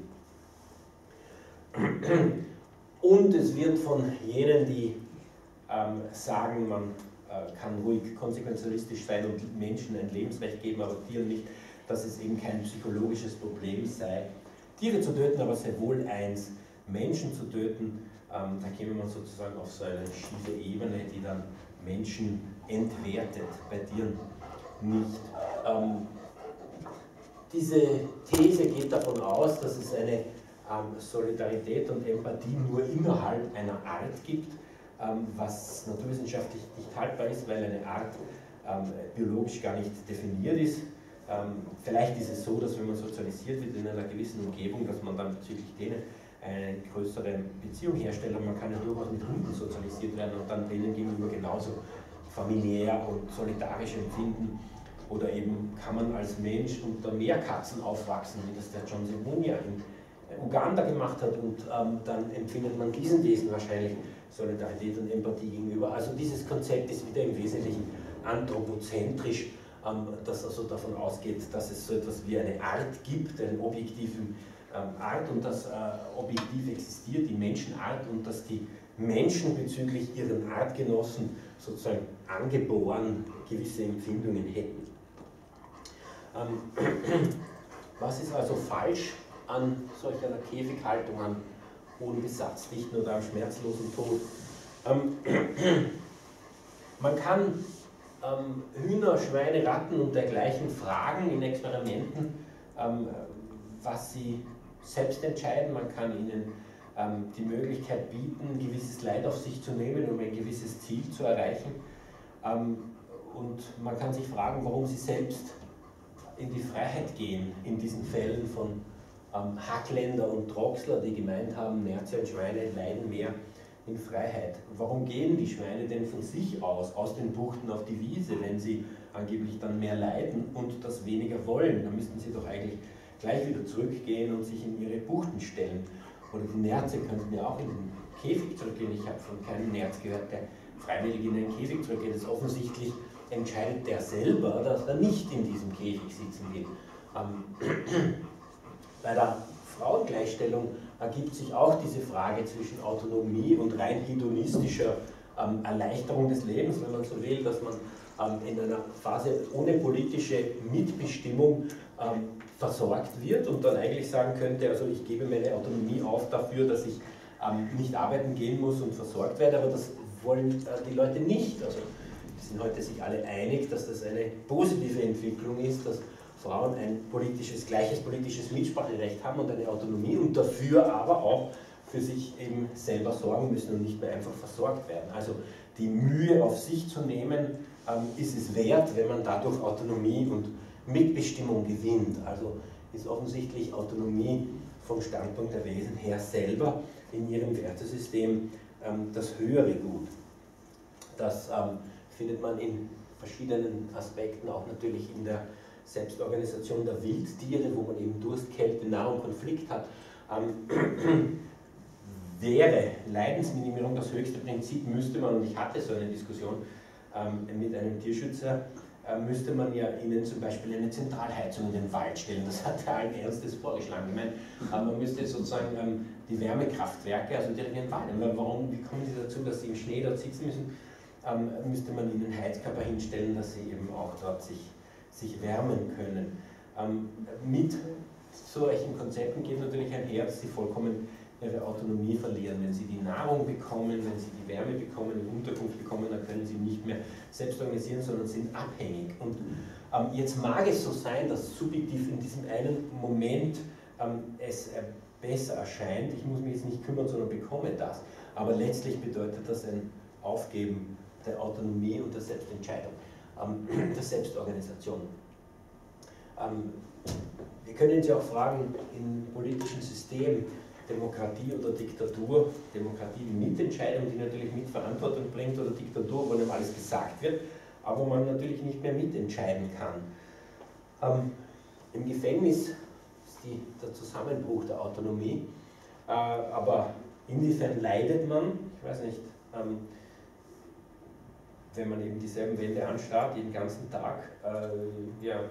[SPEAKER 1] Und es wird von jenen, die ähm, sagen, man äh, kann ruhig konsequenzialistisch sein und Menschen ein Lebensrecht geben, aber Tieren nicht, dass es eben kein psychologisches Problem sei, Tiere zu töten, aber sehr wohl eins, Menschen zu töten. Ähm, da käme man sozusagen auf so eine schiefe Ebene, die dann Menschen entwertet, bei Tieren nicht. Ähm, diese These geht davon aus, dass es eine ähm, Solidarität und Empathie nur innerhalb einer Art gibt, ähm, was naturwissenschaftlich nicht haltbar ist, weil eine Art ähm, biologisch gar nicht definiert ist. Ähm, vielleicht ist es so, dass wenn man sozialisiert wird in einer gewissen Umgebung, dass man dann bezüglich denen eine größere Beziehung herstellt, aber man kann ja durchaus mit Hunden sozialisiert werden und dann denen gegenüber genauso familiär und solidarisch empfinden. Oder eben kann man als Mensch unter Meerkatzen aufwachsen, wie das der John Sebunia in Uganda gemacht hat, und ähm, dann empfindet man diesen Wesen wahrscheinlich Solidarität und Empathie gegenüber. Also dieses Konzept ist wieder im Wesentlichen anthropozentrisch, ähm, das also davon ausgeht, dass es so etwas wie eine Art gibt, eine objektive ähm, Art, und dass äh, objektiv existiert, die Menschenart, und dass die Menschen bezüglich ihren Artgenossen sozusagen angeboren gewisse Empfindungen hätten. Ähm, was ist also falsch an solch einer Käfighaltung, an hohen Besatzdichten oder am schmerzlosen Tod? Ähm, man kann ähm, Hühner, Schweine, Ratten und dergleichen fragen in Experimenten, ähm, was sie selbst entscheiden. Man kann ihnen ähm, die Möglichkeit bieten, ein gewisses Leid auf sich zu nehmen, um ein gewisses Ziel zu erreichen. Ähm, und man kann sich fragen, warum sie selbst in die Freiheit gehen, in diesen Fällen von ähm, Hackländer und Troxler, die gemeint haben, Nerze und Schweine leiden mehr in Freiheit. Warum gehen die Schweine denn von sich aus, aus den Buchten auf die Wiese, wenn sie angeblich dann mehr leiden und das weniger wollen? Dann müssten sie doch eigentlich gleich wieder zurückgehen und sich in ihre Buchten stellen. Oder die Nerze könnten ja auch in den Käfig zurückgehen. Ich habe von keinem Nerz gehört, der freiwillig in den Käfig zurückgeht. Das ist offensichtlich, entscheidet der selber, dass er nicht in diesem Käfig sitzen will. Ähm, bei der Frauengleichstellung ergibt sich auch diese Frage zwischen Autonomie und rein hedonistischer ähm, Erleichterung des Lebens, wenn man so will, dass man ähm, in einer Phase ohne politische Mitbestimmung ähm, versorgt wird und dann eigentlich sagen könnte, also ich gebe meine Autonomie auf dafür, dass ich ähm, nicht arbeiten gehen muss und versorgt werde, aber das wollen äh, die Leute nicht. Also die sind heute sich alle einig, dass das eine positive Entwicklung ist, dass Frauen ein politisches, gleiches politisches Mitspracherecht haben und eine Autonomie und dafür aber auch für sich eben selber sorgen müssen und nicht mehr einfach versorgt werden. Also die Mühe auf sich zu nehmen, ähm, ist es wert, wenn man dadurch Autonomie und Mitbestimmung gewinnt. Also ist offensichtlich Autonomie vom Standpunkt der Wesen her selber in ihrem Wertesystem ähm, das höhere Gut. Das ähm, findet man in verschiedenen Aspekten, auch natürlich in der Selbstorganisation der Wildtiere, wo man eben Durst, Kälte, Nahrung, Konflikt hat. Ähm, wäre Leidensminimierung das höchste Prinzip, müsste man, und ich hatte so eine Diskussion ähm, mit einem Tierschützer, äh, müsste man ja ihnen zum Beispiel eine Zentralheizung in den Wald stellen. Das hat er allen Ernstes vorgeschlagen. Ich meine, äh, man müsste sozusagen ähm, die Wärmekraftwerke, also direkt in den Wald, weil warum, wie kommen sie dazu, dass sie im Schnee dort sitzen müssen, ähm, müsste man ihnen Heizkörper hinstellen, dass sie eben auch dort sich sich wärmen können. Ähm, mit solchen Konzepten geht natürlich einher, dass sie vollkommen ihre Autonomie verlieren. Wenn sie die Nahrung bekommen, wenn sie die Wärme bekommen, die Unterkunft bekommen, dann können sie nicht mehr selbst organisieren, sondern sind abhängig. Und ähm, jetzt mag es so sein, dass subjektiv in diesem einen Moment ähm, es äh, besser erscheint, ich muss mich jetzt nicht kümmern, sondern bekomme das. Aber letztlich bedeutet das ein Aufgeben der Autonomie und der Selbstentscheidung. Der Selbstorganisation. Ähm, wir können Sie auch fragen, im politischen System, Demokratie oder Diktatur, Demokratie die Mitentscheidung, die natürlich Mitverantwortung bringt, oder Diktatur, wo einem alles gesagt wird, aber man natürlich nicht mehr mitentscheiden kann. Ähm, Im Gefängnis ist die, der Zusammenbruch der Autonomie, äh, aber inwiefern leidet man, ich weiß nicht, ähm, wenn man eben dieselben Wände anstarrt, jeden ganzen Tag, äh, ja,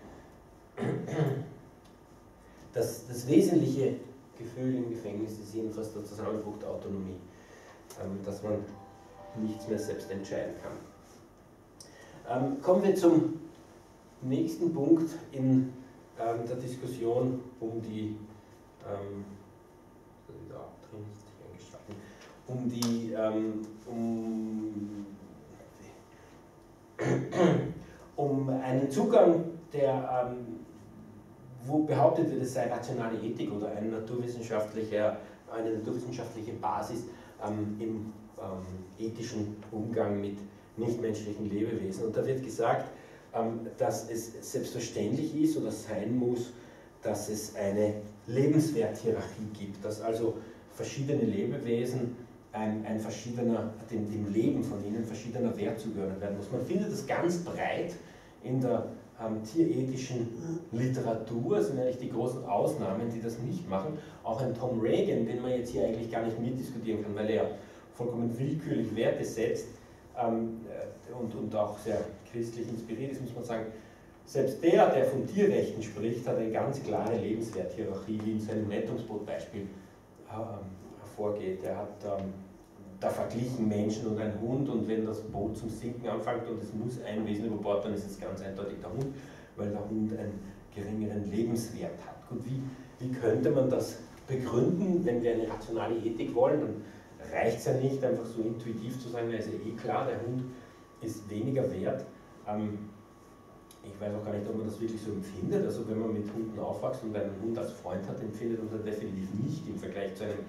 [SPEAKER 1] das, das wesentliche Gefühl im Gefängnis ist jedenfalls der Zusammenbruch der Autonomie, ähm, dass man nichts mehr selbst entscheiden kann. Ähm, kommen wir zum nächsten Punkt in ähm, der Diskussion um die, ähm, um die, ähm, um um einen Zugang, der, ähm, wo behauptet wird, es sei rationale Ethik oder eine naturwissenschaftliche, eine naturwissenschaftliche Basis ähm, im ähm, ethischen Umgang mit nichtmenschlichen Lebewesen. Und da wird gesagt, ähm, dass es selbstverständlich ist oder sein muss, dass es eine Lebenswerthierarchie gibt, dass also verschiedene Lebewesen Ein, ein verschiedener, dem, dem Leben von ihnen verschiedener Wert zugeordnet werden muss. Man findet das ganz breit in der ähm, tierethischen Literatur, es sind eigentlich die großen Ausnahmen, die das nicht machen. Auch ein Tom Regan, den man jetzt hier eigentlich gar nicht mitdiskutieren kann, weil er vollkommen willkürlich Werte setzt ähm, und, und auch sehr christlich inspiriert ist, muss man sagen, selbst der, der von Tierrechten spricht, hat eine ganz klare Lebenswerthierarchie, wie in seinem Rettungsbootbeispiel ähm, hervorgeht. Er hat ähm, da verglichen Menschen und ein Hund, und wenn das Boot zum Sinken anfängt und es muss ein Wesen über Bord, dann ist es ganz eindeutig der Hund, weil der Hund einen geringeren Lebenswert hat. Gut, wie, wie könnte man das begründen, wenn wir eine rationale Ethik wollen? Dann reicht es ja nicht, einfach so intuitiv zu sagen, na ist ja eh klar, der Hund ist weniger wert. Ähm, ich weiß auch gar nicht, ob man das wirklich so empfindet. Also wenn man mit Hunden aufwächst und einen Hund als Freund hat, empfindet man das definitiv nicht im Vergleich zu einem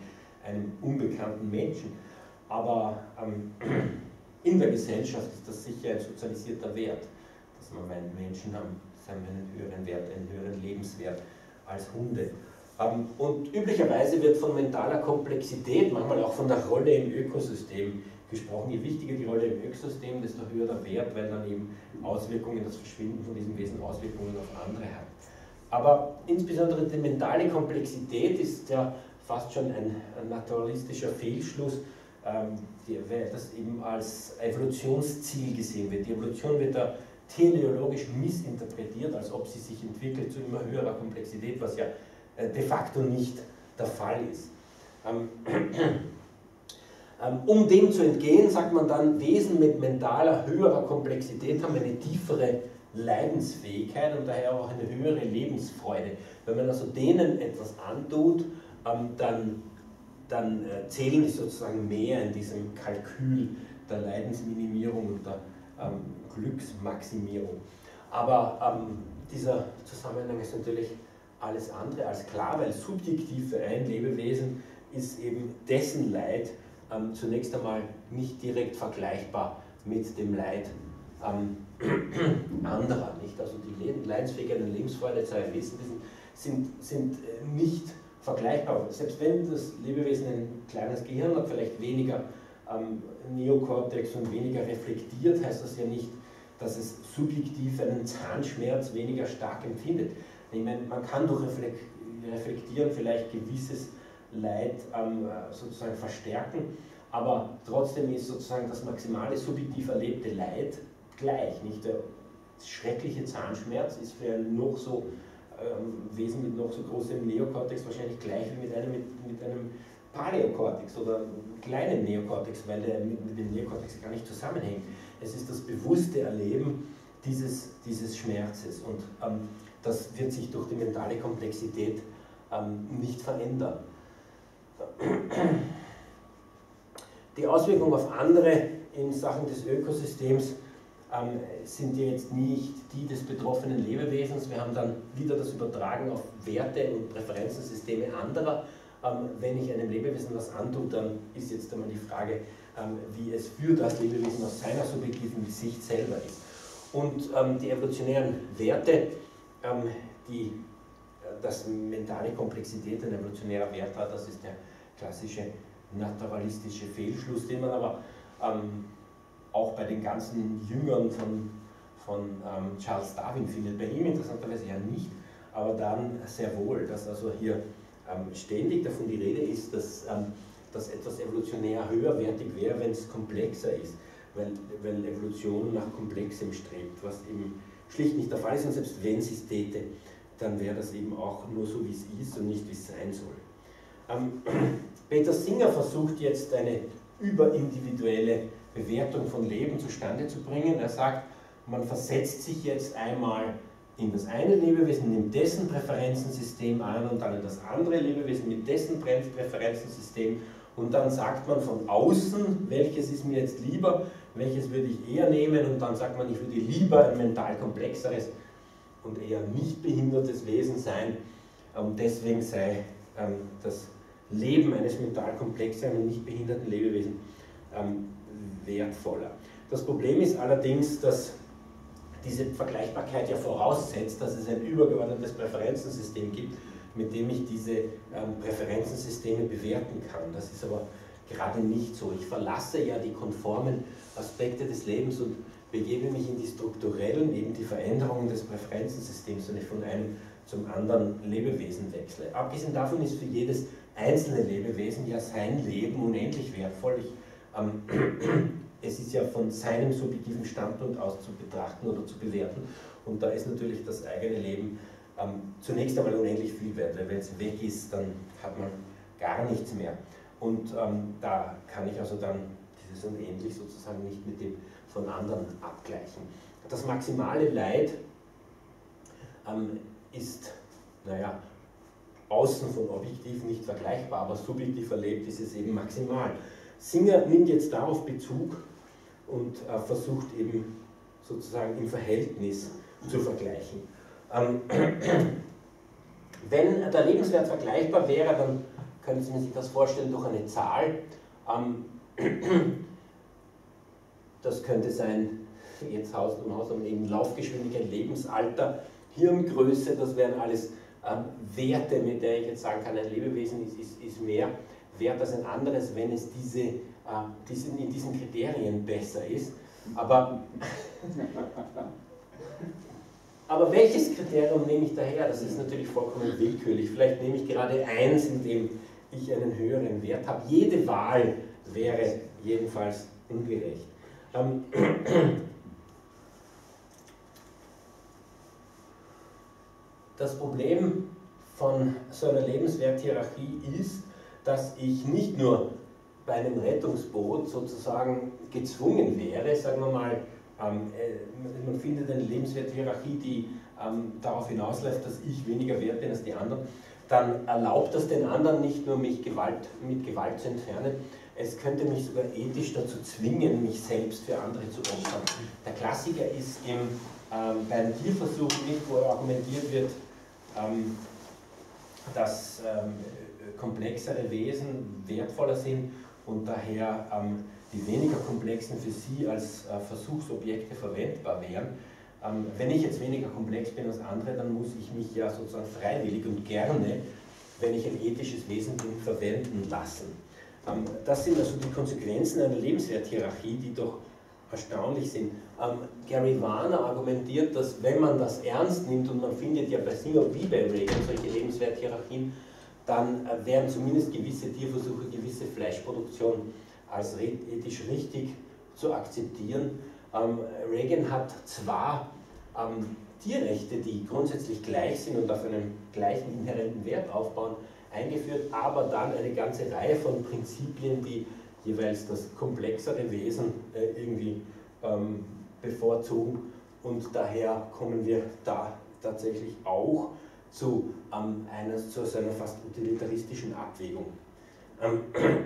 [SPEAKER 1] einem unbekannten Menschen. Aber ähm, in der Gesellschaft ist das sicher ein sozialisierter Wert, dass man meint, Menschen haben, haben einen höheren Wert, einen höheren Lebenswert als Hunde. Ähm, und üblicherweise wird von mentaler Komplexität, manchmal auch von der Rolle im Ökosystem gesprochen. Je wichtiger die Rolle im Ökosystem, desto höher der Wert, weil dann eben Auswirkungen, das Verschwinden von diesem Wesen Auswirkungen auf andere hat. Aber insbesondere die mentale Komplexität ist ja fast schon ein, ein naturalistischer Fehlschluss, ähm, die, das eben als Evolutionsziel gesehen wird. Die Evolution wird da teleologisch missinterpretiert, als ob sie sich entwickelt zu immer höherer Komplexität, was ja äh, de facto nicht der Fall ist. Ähm, ähm, um dem zu entgehen, sagt man dann, Wesen mit mentaler höherer Komplexität haben eine tiefere Leidensfähigkeit und daher auch eine höhere Lebensfreude. Wenn man also denen etwas antut, ähm, dann, dann äh, zählen die sozusagen mehr in diesem Kalkül der Leidensminimierung und der ähm, Glücksmaximierung. Aber ähm, dieser Zusammenhang ist natürlich alles andere als klar, weil subjektiv für ein Lebewesen ist eben dessen Leid ähm, zunächst einmal nicht direkt vergleichbar mit dem Leid ähm, anderer. Nicht? Also die Leidensfähigkeit und Lebensfreude zweier Wesen sind, sind nicht vergleichbar. Selbst wenn das Lebewesen ein kleines Gehirn hat, vielleicht weniger ähm, Neokortex und weniger reflektiert, heißt das ja nicht, dass es subjektiv einen Zahnschmerz weniger stark empfindet. Ich meine, man kann durch Reflektieren vielleicht gewisses Leid ähm, sozusagen verstärken, aber trotzdem ist sozusagen das maximale subjektiv erlebte Leid gleich. Nicht? Der schreckliche Zahnschmerz ist für ein noch so ähm, Wesen mit noch so großem Neokortex wahrscheinlich gleich wie mit einem, mit, mit einem Paläokortex oder einem kleinen Neokortex, weil der mit, mit dem Neokortex gar nicht zusammenhängt. Es ist das bewusste Erleben dieses, dieses Schmerzes und ähm, das wird sich durch die mentale Komplexität ähm, nicht verändern. Die Auswirkungen auf andere in Sachen des Ökosystems ähm, sind ja jetzt nicht die des betroffenen Lebewesens. Wir haben dann wieder das Übertragen auf Werte und Präferenzensysteme anderer. Ähm, wenn ich einem Lebewesen was antue, dann ist jetzt einmal die Frage, ähm, wie es für das Lebewesen aus seiner subjektiven Sicht selber ist. Und ähm, die evolutionären Werte, ähm, die äh, das mentale Komplexität ein evolutionärer Wert hat, das ist der klassische naturalistische Fehlschluss, den man aber ähm, auch bei den ganzen Jüngern von, von ähm, Charles Darwin findet. Bei ihm interessanterweise ja nicht, aber dann sehr wohl, dass also hier ähm, ständig davon die Rede ist, dass, ähm, dass etwas evolutionär höherwertig wäre, wenn es komplexer ist, weil, weil Evolution nach Komplexem strebt, was eben schlicht nicht der Fall ist, und selbst wenn sie es täte, dann wäre das eben auch nur so, wie es ist und nicht, wie es sein soll. Ähm, Peter Singer versucht jetzt eine überindividuelle Bewertung von Leben zustande zu bringen. Er sagt, man versetzt sich jetzt einmal in das eine Lebewesen, nimmt dessen Präferenzensystem an und dann in das andere Lebewesen mit dessen Präferenzensystem und dann sagt man von außen, welches ist mir jetzt lieber, welches würde ich eher nehmen und dann sagt man, ich würde lieber ein mental komplexeres und eher nicht behindertes Wesen sein und deswegen sei ähm, das Leben eines mental komplexeren und nicht behinderten Lebewesen ähm, wertvoller. Das Problem ist allerdings, dass diese Vergleichbarkeit ja voraussetzt, dass es ein übergeordnetes Präferenzensystem gibt, mit dem ich diese ähm, Präferenzensysteme bewerten kann. Das ist aber gerade nicht so. Ich verlasse ja die konformen Aspekte des Lebens und begebe mich in die strukturellen, eben die Veränderungen des Präferenzensystems, wenn ich von einem zum anderen Lebewesen wechsle. Abgesehen davon ist für jedes einzelne Lebewesen ja sein Leben unendlich wertvoll. Ich, ähm, es ist ja von seinem subjektiven Standpunkt aus zu betrachten oder zu bewerten und da ist natürlich das eigene Leben ähm, zunächst einmal unendlich viel wert, weil wenn es weg ist, dann hat man gar nichts mehr und ähm, da kann ich also dann dieses Unendlich sozusagen nicht mit dem von anderen abgleichen. Das maximale Leid ähm, ist, naja, außen von objektiv nicht vergleichbar, aber subjektiv erlebt ist es eben maximal. Singer nimmt jetzt darauf Bezug und äh, versucht eben sozusagen im Verhältnis zu vergleichen. Ähm, wenn der Lebenswert vergleichbar wäre, dann können Sie sich das vorstellen durch eine Zahl. Das könnte sein, jetzt Haus um Haus um eben Laufgeschwindigkeit, Lebensalter, Hirngröße, das wären alles ähm, Werte, mit der ich jetzt sagen kann, ein Lebewesen ist, ist, ist mehr wert als ein anderes, wenn es diese, äh, diesen, in diesen Kriterien besser ist. Aber, aber welches Kriterium nehme ich daher? Das ist natürlich vollkommen willkürlich. Vielleicht nehme ich gerade eins, in dem ich einen höheren Wert habe. Jede Wahl wäre jedenfalls ungerecht. Ähm, Das Problem von so einer Lebenswerthierarchie ist, dass ich nicht nur bei einem Rettungsboot sozusagen gezwungen wäre, sagen wir mal, ähm, man findet eine Lebenswerthierarchie, die ähm, darauf hinausläuft, dass ich weniger wert bin als die anderen, dann erlaubt das den anderen nicht nur, mich Gewalt, mit Gewalt zu entfernen, es könnte mich sogar ethisch dazu zwingen, mich selbst für andere zu opfern. Der Klassiker ist im, ähm, beim Tierversuch nicht, wo argumentiert wird, ähm, dass ähm, komplexere Wesen wertvoller sind und daher ähm, die weniger komplexen für sie als äh, Versuchsobjekte verwendbar wären. Ähm, wenn ich jetzt weniger komplex bin als andere, dann muss ich mich ja sozusagen freiwillig und gerne, wenn ich ein ethisches Wesen bin, verwenden lassen. Ähm, das sind also die Konsequenzen einer Lebenswerthierarchie, die doch erstaunlich sind. Ähm, Gary Warner argumentiert, dass wenn man das ernst nimmt, und man findet ja bei Singer wie bei Reagan solche Lebenswerthierarchien, dann äh, wären zumindest gewisse Tierversuche, gewisse Fleischproduktion als ethisch richtig zu akzeptieren. Ähm, Reagan hat zwar ähm, Tierrechte, die grundsätzlich gleich sind und auf einem gleichen inhärenten Wert aufbauen, eingeführt, aber dann eine ganze Reihe von Prinzipien, die jeweils das komplexere Wesen äh, irgendwie ähm, bevorzugen, und daher kommen wir da tatsächlich auch zu, ähm, einer, zu so einer fast utilitaristischen Abwägung. Ähm,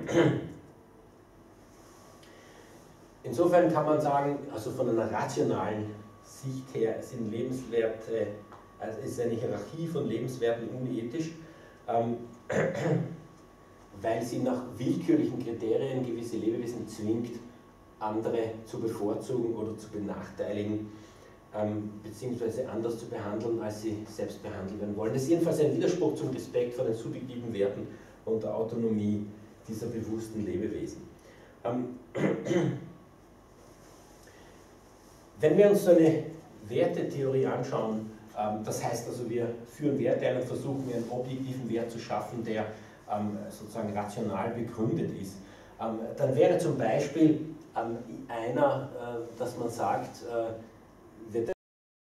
[SPEAKER 1] Insofern kann man sagen, also von einer rationalen Sicht her sind Lebenswerte, also ist eine Hierarchie von Lebenswerten unethisch, ähm, weil sie nach willkürlichen Kriterien gewisse Lebewesen zwingt, andere zu bevorzugen oder zu benachteiligen, ähm, beziehungsweise anders zu behandeln, als sie selbst behandelt werden wollen. Das ist jedenfalls ein Widerspruch zum Respekt vor den subjektiven Werten und der Autonomie dieser bewussten Lebewesen. Ähm, Wenn wir uns so eine Wertetheorie anschauen, ähm, das heißt also, wir führen Werte ein und versuchen einen objektiven Wert zu schaffen, der ähm, sozusagen rational begründet ist, ähm, dann wäre zum Beispiel ähm, einer, äh, dass man sagt, äh, wird